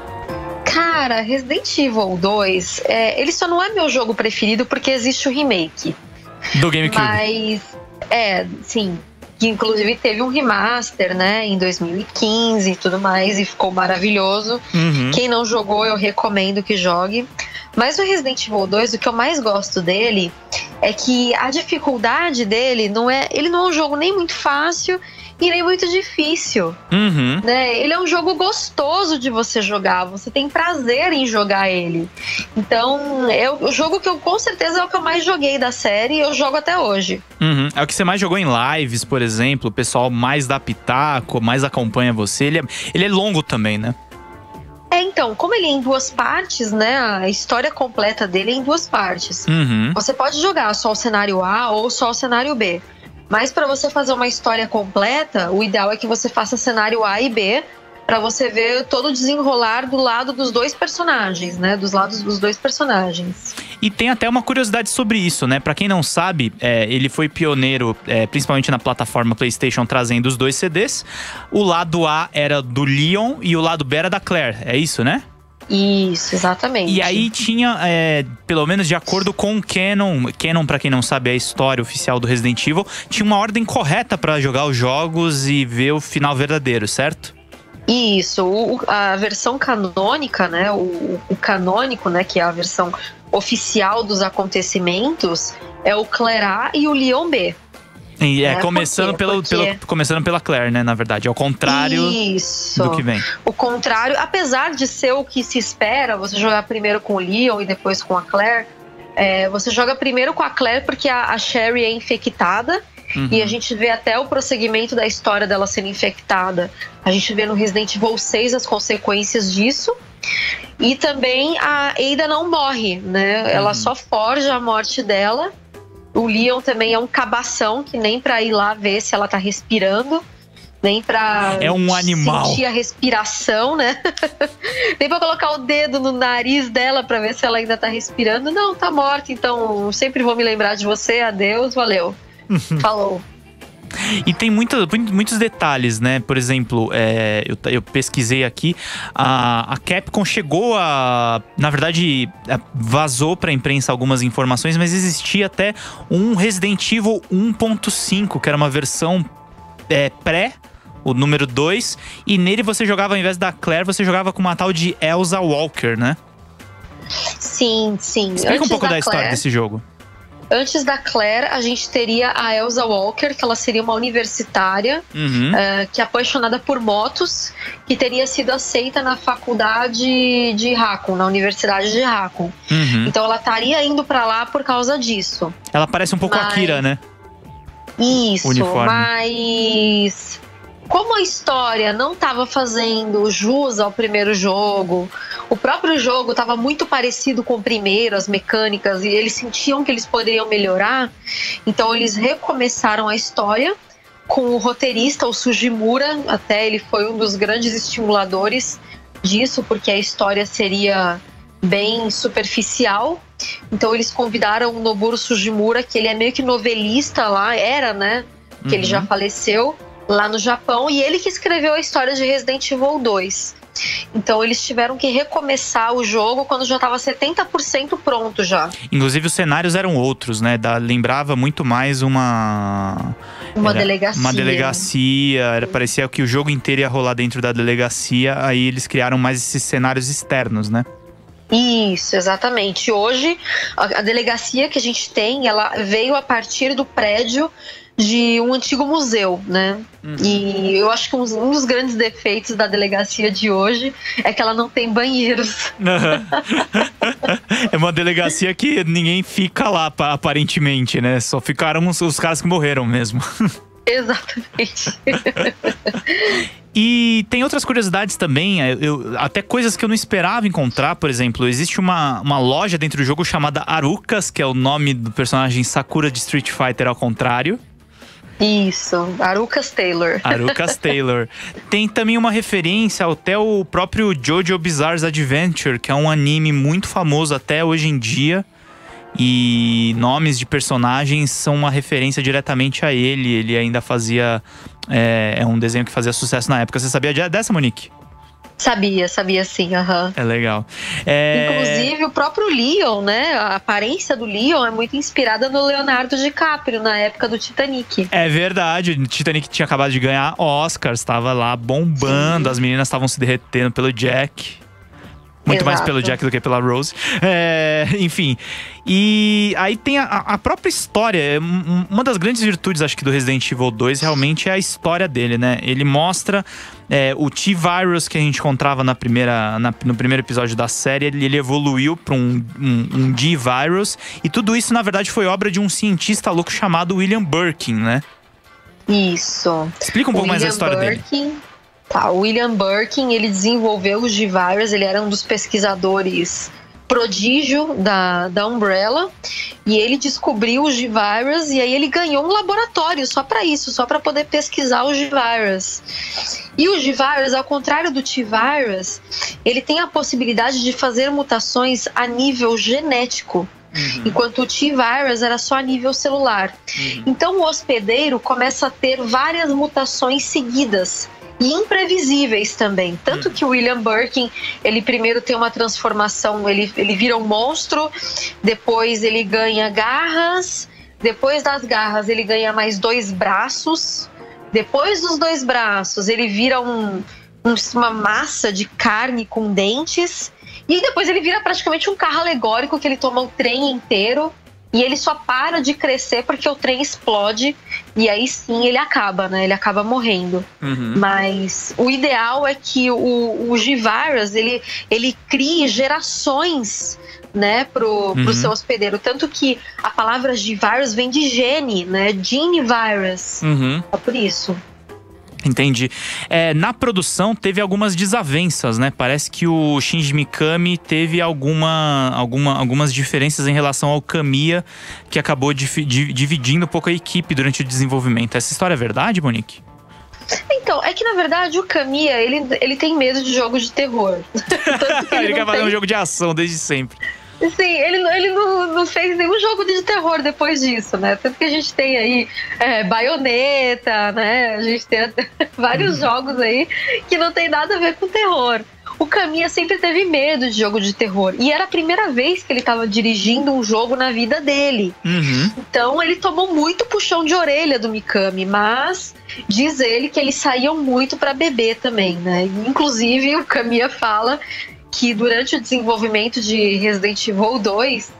Cara, Resident Evil dois, é, ele só não é meu jogo preferido porque existe o remake. Do GameCube. Mas, é, sim. Que inclusive teve um remaster, né, em dois mil e quinze e tudo mais, e ficou maravilhoso. Uhum. Quem não jogou, eu recomendo que jogue. Mas o Resident Evil dois, o que eu mais gosto dele é que a dificuldade dele não é... Ele não é um jogo nem muito fácil e nem muito difícil. Uhum. Né? Ele é um jogo gostoso de você jogar. Você tem prazer em jogar ele. Então, é o jogo que eu com certeza é o que eu mais joguei da série e eu jogo até hoje. Uhum. É o que você mais jogou em lives, por exemplo. O pessoal mais dá pitaco, mais acompanha você. Ele é, ele é longo também, né? É, então, como ele é em duas partes, né? A história completa dele é em duas partes. Uhum. Você pode jogar só o cenário A ou só o cenário B. Mas para você fazer uma história completa, o ideal é que você faça cenário A e B, para você ver todo o desenrolar do lado dos dois personagens, né? Dos lados dos dois personagens. E tem até uma curiosidade sobre isso, né? Pra quem não sabe, é, ele foi pioneiro, é, principalmente na plataforma PlayStation, trazendo os dois C Ds. O lado A era do Leon e o lado B era da Claire, é isso, né? Isso, exatamente. E aí tinha, é, pelo menos de acordo com o Canon, Canon, pra quem não sabe, é a história oficial do Resident Evil, tinha uma ordem correta pra jogar os jogos e ver o final verdadeiro, certo? Isso, o, a versão canônica, né, o, o canônico, né, que é a versão oficial dos acontecimentos, é o Claire A e o Leon B. E é, é começando, pelo, Porque... pelo, começando pela Claire, né, na verdade, ao contrário Isso. do que vem. O contrário, apesar de ser o que se espera, você jogar primeiro com o Leon e depois com a Claire, é, você joga primeiro com a Claire porque a, a Sherry é infectada. Uhum. E a gente vê até o prosseguimento da história dela sendo infectada. A gente vê no Resident Evil seis as consequências disso. E também a Ada não morre, né? Uhum. Ela só forja a morte dela. O Leon também é um cabação, que nem pra ir lá ver se ela tá respirando, nem pra é um animal. sentir a respiração, né? Nem pra colocar o dedo no nariz dela pra ver se ela ainda tá respirando. Não, tá morta, então sempre vou me lembrar de você. Adeus, valeu. Falou. E tem muita, muitos detalhes, né? Por exemplo, é, eu, eu pesquisei aqui, a, a Capcom chegou a... Na verdade, vazou pra imprensa algumas informações, mas existia até um Resident Evil um ponto cinco, que era uma versão é, pré, o número dois, e nele você jogava, ao invés da Claire, você jogava com uma tal de Elsa Walker, né? Sim, sim. Explica Antes um pouco da, da história Claire... desse jogo. Antes da Claire, a gente teria a Elsa Walker, que ela seria uma universitária, uhum. uh, que é apaixonada por motos, que teria sido aceita na faculdade de Raccoon, na Universidade de Raccoon. Uhum. Então ela estaria indo pra lá por causa disso. Ela parece um pouco mas... a Akira, né? Isso, uniforme. Mas... Como a história não estava fazendo jus ao primeiro jogo, o próprio jogo estava muito parecido com o primeiro, as mecânicas, e eles sentiam que eles poderiam melhorar, então eles recomeçaram a história com o roteirista, o Sugimura. Até ele foi um dos grandes estimuladores disso, porque a história seria bem superficial. Então eles convidaram o Noboru Sugimura, que ele é meio que novelista lá, era, né? Que uhum. ele já faleceu lá no Japão, e ele que escreveu a história de Resident Evil dois. Então eles tiveram que recomeçar o jogo quando já estava setenta por cento pronto já. Inclusive os cenários eram outros, né? Da, lembrava muito mais uma... Uma era delegacia. Uma delegacia, era, parecia que o jogo inteiro ia rolar dentro da delegacia. Aí eles criaram mais esses cenários externos, né? Isso, exatamente. Hoje, a, a delegacia que a gente tem, ela veio a partir do prédio de um antigo museu, né? Uhum. E eu acho que um, um dos grandes defeitos da delegacia de hoje é que ela não tem banheiros. É uma delegacia que ninguém fica lá, aparentemente, né? Só ficaram os, os caras que morreram mesmo. Exatamente. E tem outras curiosidades também, eu, até coisas que eu não esperava encontrar. Por exemplo, existe uma, uma loja dentro do jogo chamada Arukas, que é o nome do personagem Sakura de Street Fighter ao contrário. Isso, Arukas Taylor. Arukas Taylor. Tem também uma referência até o próprio JoJo Bizarre's Adventure, que é um anime muito famoso até hoje em dia. E nomes de personagens são uma referência diretamente a ele. Ele ainda fazia... É, é um desenho que fazia sucesso na época. Você sabia dessa, Monique? Sabia, sabia sim, aham. Uhum. É legal. É... Inclusive, o próprio Leon, né? A aparência do Leon é muito inspirada no Leonardo DiCaprio, na época do Titanic. É verdade. O Titanic tinha acabado de ganhar Oscar, estava lá bombando. Sim. As meninas estavam se derretendo pelo Jack. Muito Exato. Mais pelo Jack do que pela Rose. É, enfim. E aí tem a, a própria história. Uma das grandes virtudes, acho que, do Resident Evil dois realmente é a história dele, né? Ele mostra é, o T-Virus que a gente encontrava na primeira, na, no primeiro episódio da série. Ele, ele evoluiu para um, um, um D-Virus. E tudo isso, na verdade, foi obra de um cientista louco chamado William Birkin, né? Isso. Explica um pouco mais a história Birkin. dele. Tá, o William Birkin, ele desenvolveu os G-Virus, ele era um dos pesquisadores prodígio da, da Umbrella, e ele descobriu os G-Virus, e aí ele ganhou um laboratório só para isso, só para poder pesquisar os G-Virus. E o G-Virus, ao contrário do T-Virus, ele tem a possibilidade de fazer mutações a nível genético. Uhum. Enquanto o T-Virus era só a nível celular. Uhum. Então o hospedeiro começa a ter várias mutações seguidas e imprevisíveis também. Tanto que o William Birkin, ele primeiro tem uma transformação, ele, ele vira um monstro, depois ele ganha garras, depois das garras ele ganha mais dois braços, depois dos dois braços ele vira um, um, uma massa de carne com dentes, e depois ele vira praticamente um carro alegórico que ele toma o trem inteiro. E ele só para de crescer porque o trem explode. E aí sim ele acaba, né? Ele acaba morrendo. Uhum. Mas o ideal é que o, o G-Virus, ele, ele crie gerações, né? Pro, uhum. pro seu hospedeiro. Tanto que a palavra G-Virus vem de gene, né? Gene virus. Uhum. É por isso. Entendi. É, na produção teve algumas desavenças, né? Parece que o Shinji Mikami teve alguma, alguma, algumas diferenças em relação ao Kamiya, que acabou di- di- dividindo um pouco a equipe durante o desenvolvimento. Essa história é verdade, Monique? Então, é que na verdade o Kamiya, ele, ele tem medo de jogos de terror. Tanto que ele ele quer fazer tem... um jogo de ação desde sempre. Sim, ele, ele não, não fez nenhum jogo de terror depois disso, né? Tanto que a gente tem aí é, Bayonetta, né? A gente tem vários uhum. jogos aí que não tem nada a ver com terror. O Kamiya sempre teve medo de jogo de terror. E era a primeira vez que ele estava dirigindo um jogo na vida dele. Uhum. Então ele tomou muito puxão de orelha do Mikami. Mas diz ele que eles saíam muito para beber também, né? Inclusive o Kamiya fala que durante o desenvolvimento de Resident Evil dois,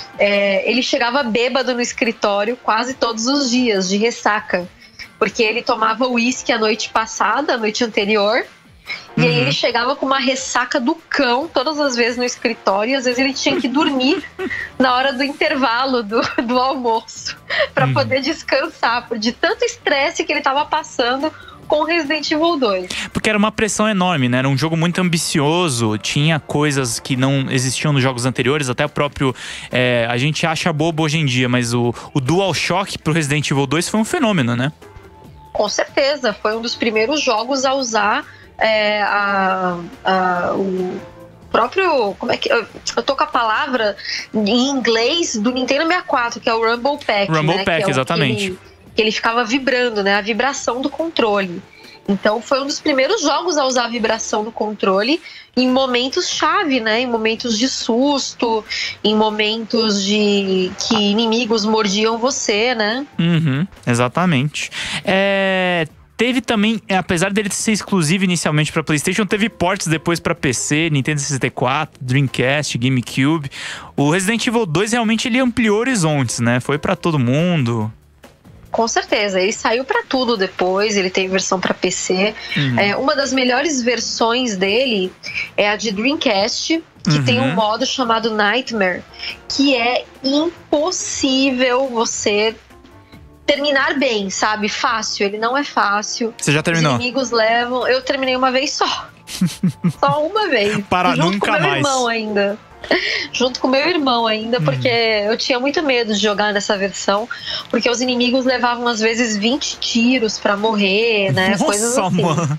é, ele chegava bêbado no escritório quase todos os dias, de ressaca. Porque ele tomava uísque a noite passada, a noite anterior, e uhum. aí ele chegava com uma ressaca do cão todas as vezes no escritório, e às vezes ele tinha que dormir na hora do intervalo do, do almoço, para uhum. poder descansar, de tanto estresse que ele estava passando com Resident Evil dois. Porque era uma pressão enorme, né? Era um jogo muito ambicioso, tinha coisas que não existiam nos jogos anteriores, até o próprio... É, a gente acha bobo hoje em dia, mas o, o DualShock pro Resident Evil dois foi um fenômeno, né? Com certeza, foi um dos primeiros jogos a usar é, a, a, o, próprio... Como é que... Eu, eu tô com a palavra em inglês do Nintendo sessenta e quatro, que é o Rumble Pack, Rumble né? Pack, que é exatamente. Que ele, que ele ficava vibrando, né? A vibração do controle. Então foi um dos primeiros jogos a usar a vibração do controle em momentos chave, né? Em momentos de susto, em momentos de que inimigos mordiam você, né? Uhum, exatamente. É, teve também, apesar dele ser exclusivo inicialmente para PlayStation, teve ports depois para P C, Nintendo sessenta e quatro, Dreamcast, GameCube. O Resident Evil dois realmente ele ampliou horizontes, né? Foi para todo mundo. Com certeza, ele saiu pra tudo depois, ele tem versão pra P C. Uhum. É, uma das melhores versões dele é a de Dreamcast, que uhum. tem um modo chamado Nightmare, que é impossível você terminar bem, sabe? Fácil, ele não é fácil. Você já terminou? Os inimigos levam... Eu terminei uma vez só. Só uma vez. Para junto nunca com meu mais. Irmão ainda. Junto com meu irmão ainda, porque hum. eu tinha muito medo de jogar nessa versão, porque os inimigos levavam às vezes vinte tiros pra morrer, né? Nossa, coisas assim. Mano.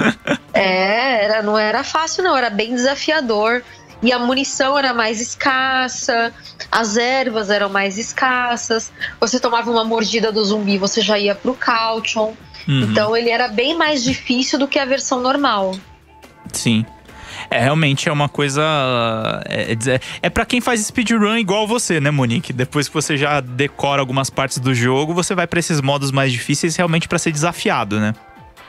É, era, não era fácil não, era bem desafiador. E a munição era mais escassa, as ervas eram mais escassas, você tomava uma mordida do zumbi, você já ia pro Caution. Uhum. Então ele era bem mais difícil do que a versão normal. Sim. É, realmente é uma coisa... É, é, é pra quem faz speedrun igual você, né, Monique? Depois que você já decora algumas partes do jogo, você vai pra esses modos mais difíceis realmente pra ser desafiado, né?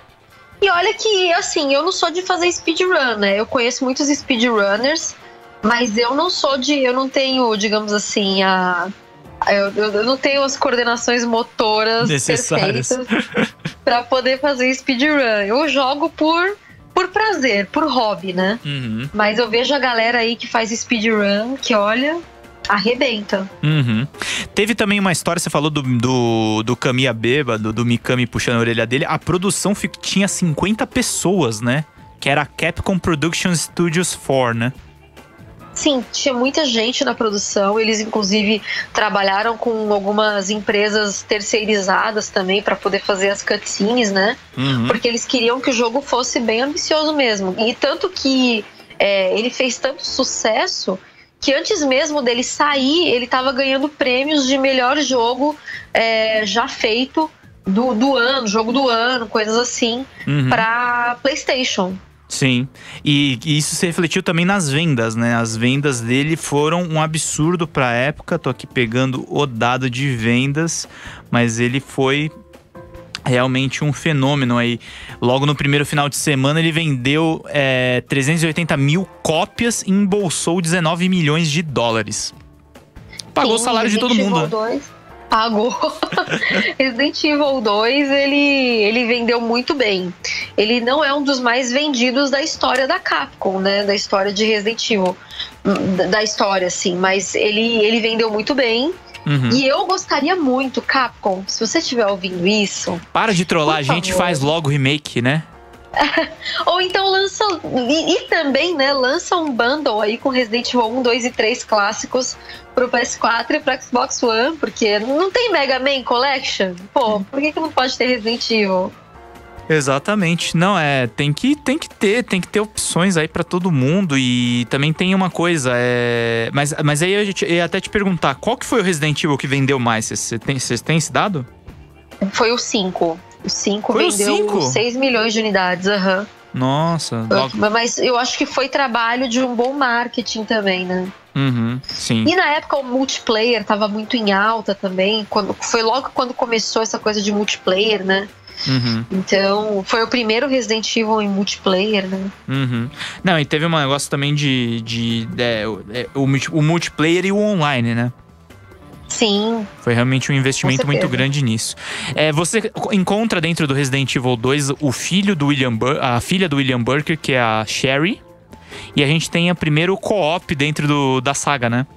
E olha que, assim, eu não sou de fazer speedrun, né? Eu conheço muitos speedrunners, mas eu não sou de... Eu não tenho, digamos assim, a... Eu, eu não tenho as coordenações motoras necessárias perfeitas pra poder fazer speedrun. Eu jogo por... Por prazer, por hobby, né? Uhum. Mas eu vejo a galera aí que faz speedrun, que olha, arrebenta. Uhum. Teve também uma história, você falou do, do, do Kamiya bêbado, do Mikami puxando a orelha dele. A produção tinha cinquenta pessoas, né? Que era a Capcom Production Studios quatro, né? Sim, tinha muita gente na produção. Eles, inclusive, trabalharam com algumas empresas terceirizadas também para poder fazer as cutscenes, né? Uhum. Porque eles queriam que o jogo fosse bem ambicioso mesmo. E tanto que é, ele fez tanto sucesso que antes mesmo dele sair, ele estava ganhando prêmios de melhor jogo é, já feito do, do ano, jogo do ano, coisas assim, uhum. para PlayStation. Sim, e, e isso se refletiu também nas vendas, né? As vendas dele foram um absurdo pra época. Tô aqui pegando o dado de vendas, mas ele foi realmente um fenômeno aí. Logo no primeiro final de semana ele vendeu é, trezentas e oitenta mil cópias e embolsou dezenove milhões de dólares. Pagou Sim, o salário de todo mundo. dois Pagou. Resident Evil dois, ele, ele vendeu muito bem. Ele não é um dos mais vendidos da história da Capcom, né? Da história de Resident Evil. Da história, assim. Mas ele, ele vendeu muito bem. Uhum. E eu gostaria muito, Capcom, se você estiver ouvindo isso... Para de trollar, a gente faz logo remake, né? Ou então lança... E, e também, né, lança um bundle aí com Resident Evil um, dois e três clássicos pro P S quatro e pro Xbox One, porque não tem Mega Man Collection? Pô, por que que não pode ter Resident Evil? Exatamente. Não, é, tem que, tem que ter, tem que ter opções aí pra todo mundo. E também tem uma coisa, é... Mas, mas aí eu ia até te perguntar, qual que foi o Resident Evil que vendeu mais? Você tem, você tem esse dado? Foi o cinco. O cinco foi vendeu o cinco? seis milhões de unidades, aham. Uhum. Nossa. Logo... Mas eu acho que foi trabalho de um bom marketing também, né? Uhum, sim. E na época o multiplayer tava muito em alta também. Quando, foi logo quando começou essa coisa de multiplayer, né? Uhum. Então, foi o primeiro Resident Evil em multiplayer, né? Uhum. Não, e teve um negócio também de... de, de é, o, o multiplayer e o online, né? Sim. Foi realmente um investimento muito grande nisso. É, você encontra dentro do Resident Evil dois o filho do William Bur- a filha do William Burke, que é a Sherry. E a gente tem a primeiro co-op dentro do, da saga, né?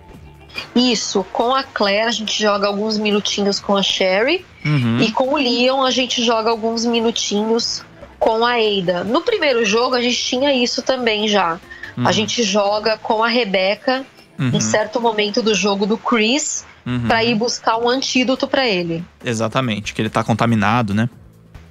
Isso, com a Claire a gente joga alguns minutinhos com a Sherry. Uhum. E com o Leon a gente joga alguns minutinhos com a Ada. No primeiro jogo a gente tinha isso também já. Uhum. A gente joga com a Rebecca uhum. em certo momento do jogo do Chris uhum. pra ir buscar um antídoto pra ele. Exatamente, que ele tá contaminado, né?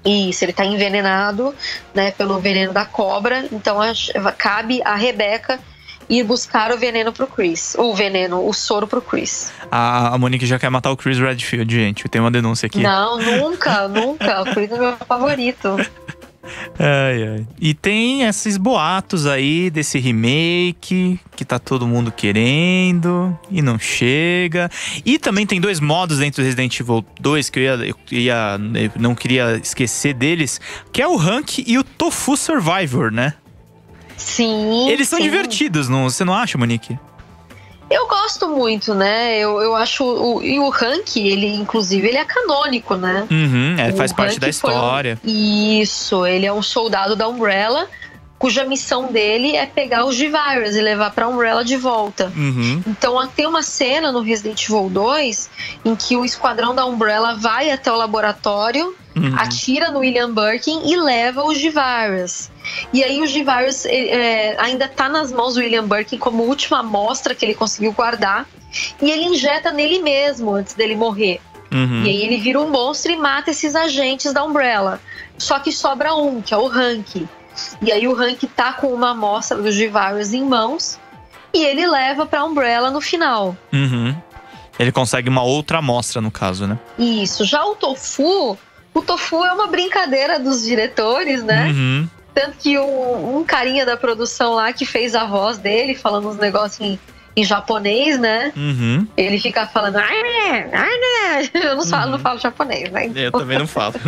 Isso, ele tá envenenado, né, pelo veneno da cobra. Então a, cabe a Rebecca ir buscar o veneno pro Chris. O veneno, o soro pro Chris. A, a Monique já quer matar o Chris Redfield, gente. Eu tenho uma denúncia aqui. Não, nunca, nunca. O Chris é meu favorito. Ai, ai. E tem esses boatos aí desse remake que tá todo mundo querendo e não chega. E também tem dois modos dentro do Resident Evil dois que eu ia, eu ia eu não queria esquecer deles, que é o Rank e o Tofu Survivor, né? Sim. Eles são sim. divertidos, não, você não acha, Monique? Eu gosto muito, né? Eu, eu acho. O, e o Rank, ele, inclusive, ele é canônico, né? Uhum, ele faz O parte Hank da história. Um, isso, ele é um soldado da Umbrella, cuja missão dele é pegar os G-Virus e levar pra Umbrella de volta. Uhum. Então tem uma cena no Resident Evil dois em que o esquadrão da Umbrella vai até o laboratório, uhum. atira no William Birkin e leva os G-Virus. E aí o G-Virus é, ainda tá nas mãos do William Birkin como última amostra que ele conseguiu guardar. E ele injeta nele mesmo antes dele morrer. Uhum. E aí ele vira um monstro e mata esses agentes da Umbrella. Só que sobra um, que é o Hank. E aí o Hank tá com uma amostra do G-Virus em mãos e ele leva pra Umbrella no final. Uhum. Ele consegue uma outra amostra, no caso, né? Isso. Já o Tofu, o Tofu é uma brincadeira dos diretores, né? Uhum. Tanto que um, um carinha da produção lá que fez a voz dele, falando uns negócios em, em japonês, né? Uhum. Ele fica falando... Eu não falo, uhum. não falo japonês, né? Eu também não falo.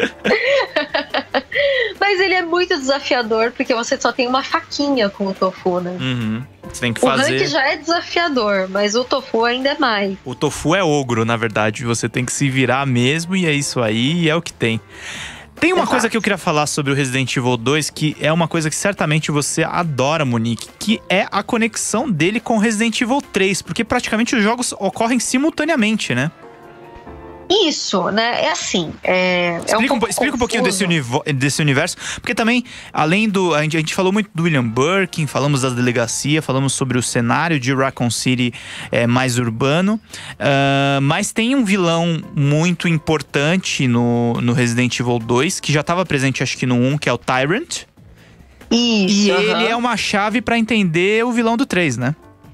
Mas ele é muito desafiador, porque você só tem uma faquinha com o Tofu, né? Uhum. Você tem que fazer... O Hank já é desafiador, mas o Tofu ainda é mais. O Tofu é ogro, na verdade. Você tem que se virar mesmo e é isso aí, e é o que tem. Tem uma Exato. coisa que eu queria falar sobre o Resident Evil dois, que é uma coisa que certamente você adora, Monique, que é a conexão dele com Resident Evil três, porque praticamente os jogos ocorrem simultaneamente, né? Isso, né? É assim. É, explica, é um, um, explica um pouquinho desse, univo, desse universo, porque também, além do. A gente, a gente falou muito do William Birkin, falamos da delegacia, falamos sobre o cenário de Raccoon City é, mais urbano, uh, mas tem um vilão muito importante no, no Resident Evil dois, que já estava presente, acho que no um, que é o Tyrant. Isso. E uh-huh. ele é uma chave para entender o vilão do três, né?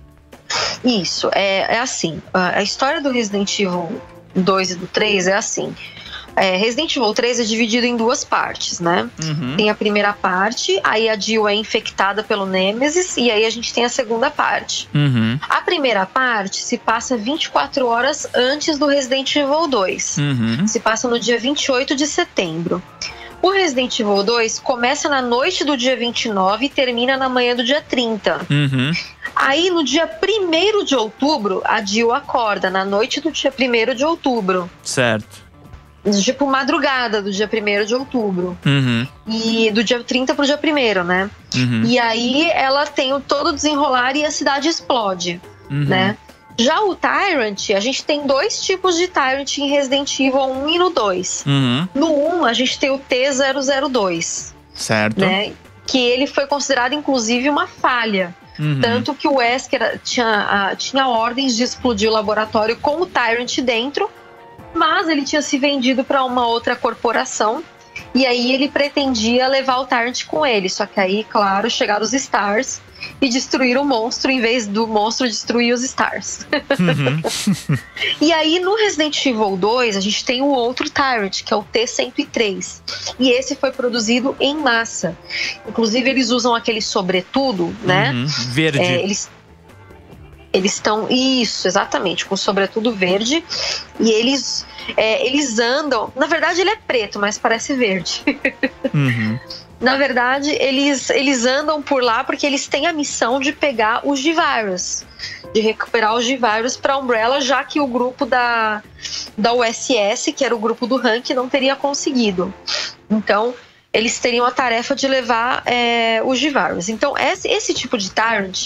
Isso, é, é assim. A história do Resident Evil dois e do três é assim. É, Resident Evil três é dividido em duas partes, né? Uhum. Tem a primeira parte, aí a Jill é infectada pelo Nemesis, e aí a gente tem a segunda parte. Uhum. A primeira parte se passa vinte e quatro horas antes do Resident Evil dois. Uhum. Se passa no dia vinte e oito de setembro. O Resident Evil dois começa na noite do dia vinte e nove e termina na manhã do dia trinta. Uhum. Aí, no dia primeiro de outubro, a Jill acorda, na noite do dia primeiro de outubro. Certo. Tipo, madrugada do dia primeiro de outubro. Uhum. E do dia trinta pro dia primeiro, né? Uhum. E aí, ela tem o todo desenrolar e a cidade explode, uhum. né? Já o Tyrant, a gente tem dois tipos de Tyrant em Resident Evil um e no dois. Uhum. No um, a gente tem o T zero zero dois. Certo. Né? Que ele foi considerado, inclusive, uma falha. Uhum. Tanto que o Wesker tinha, uh, tinha ordens de explodir o laboratório com o Tyrant dentro, mas ele tinha se vendido para uma outra corporação. E aí ele pretendia levar o Tyrant com ele. Só que aí, claro, chegaram os Stars e destruíram o monstro em vez do monstro destruir os Stars. Uhum. E aí no Resident Evil dois a gente tem o outro Tyrant, que é o T cento e três. E esse foi produzido em massa. Inclusive eles usam aquele sobretudo, né? Uhum. Verde. É, eles Eles estão, isso, exatamente, com sobretudo verde. E eles, é, eles andam, na verdade ele é preto, mas parece verde. Uhum. Na verdade, eles, eles andam por lá porque eles têm a missão de pegar os G-Virus, de recuperar os G-Virus para Umbrella, já que o grupo da, da U S S, que era o grupo do Hank, não teria conseguido. Então, eles teriam a tarefa de levar é, os G-Virus. Então, esse, esse tipo de Tyrant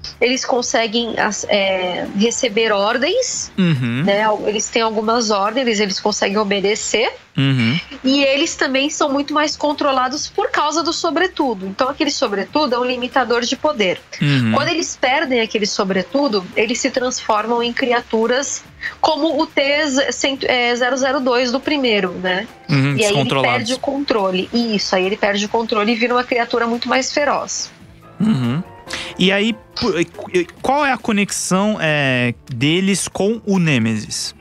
eles conseguem é, receber ordens, Uhum. né? Eles têm algumas ordens, eles conseguem obedecer. Uhum. E eles também são muito mais controlados por causa do sobretudo. Então aquele sobretudo é um limitador de poder. Uhum. Quando eles perdem aquele sobretudo, eles se transformam em criaturas como o T zero zero dois do primeiro, né? Uhum. E aí ele Descontrolados. perde o controle. Isso, aí ele perde o controle e vira uma criatura muito mais feroz. Uhum. E aí, pu- qual é a conexão é, deles com o Nêmesis?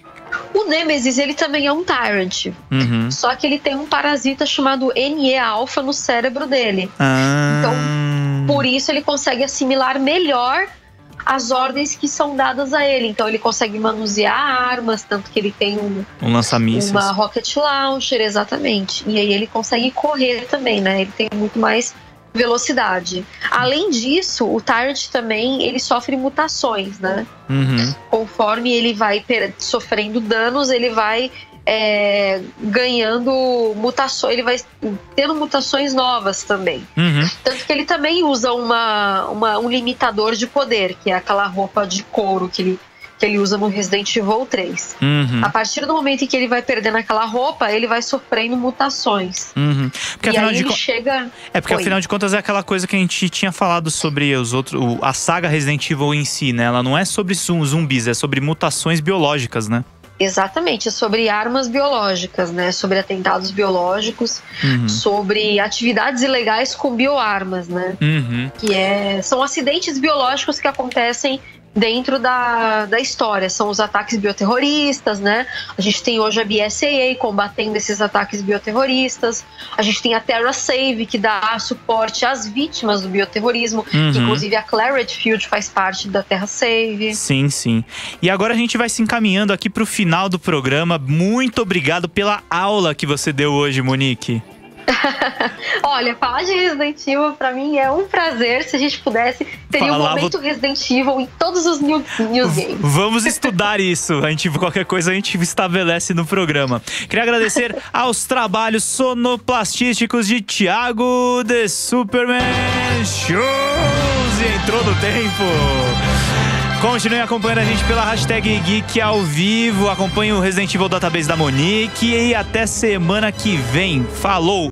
O Nêmesis, ele também é um Tyrant. Uhum. Só que ele tem um parasita chamado N E alfa no cérebro dele. Ah. Então, Por isso ele consegue assimilar melhor as ordens que são dadas a ele. Então ele consegue manusear armas, tanto que ele tem um, Um lança-mísseis. uma rocket launcher, exatamente. E aí ele consegue correr também, né? Ele tem muito mais velocidade. Além disso, o Tyrant também, ele sofre mutações, né? Uhum. Conforme ele vai per- sofrendo danos, ele vai é, ganhando mutações, ele vai tendo mutações novas também. Uhum. Tanto que ele também usa uma, uma, um limitador de poder, que é aquela roupa de couro que ele, que ele usa no Resident Evil três. Uhum. A partir do momento em que ele vai perdendo aquela roupa, ele vai sofrendo mutações. Uhum. Porque e afinal aí de ele con- chega... É porque Oi. afinal de contas é aquela coisa que a gente tinha falado sobre os outros, o- a saga Resident Evil em si, né? Ela não é sobre zum- zumbis, é sobre mutações biológicas, né? Exatamente, sobre armas biológicas, né? Sobre atentados biológicos, Uhum. sobre atividades ilegais com bioarmas, né? Uhum. Que é, são acidentes biológicos que acontecem dentro da, da história. São os ataques bioterroristas, né? A gente tem hoje a B S A A combatendo esses ataques bioterroristas. A gente tem a Terra Save, que dá suporte às vítimas do bioterrorismo. Uhum. Que, inclusive, a Claret Field faz parte da Terra Save. Sim, sim. E agora a gente vai se encaminhando aqui pro final do programa. Muito obrigado pela aula que você deu hoje, Monique. Olha, falar de Resident Evil pra mim é um prazer. Se a gente pudesse, teria um Falava- momento Resident Evil em todos os new, new games. Vamos estudar isso. A gente, qualquer coisa a gente estabelece no programa. Queria agradecer aos trabalhos sonoplastísticos de Thiago The Superman Shows. E entrou no tempo. Continue acompanhando a gente pela hashtag Geek ao vivo. Acompanhe o Resident Evil Database da Monique. E até semana que vem. Falou!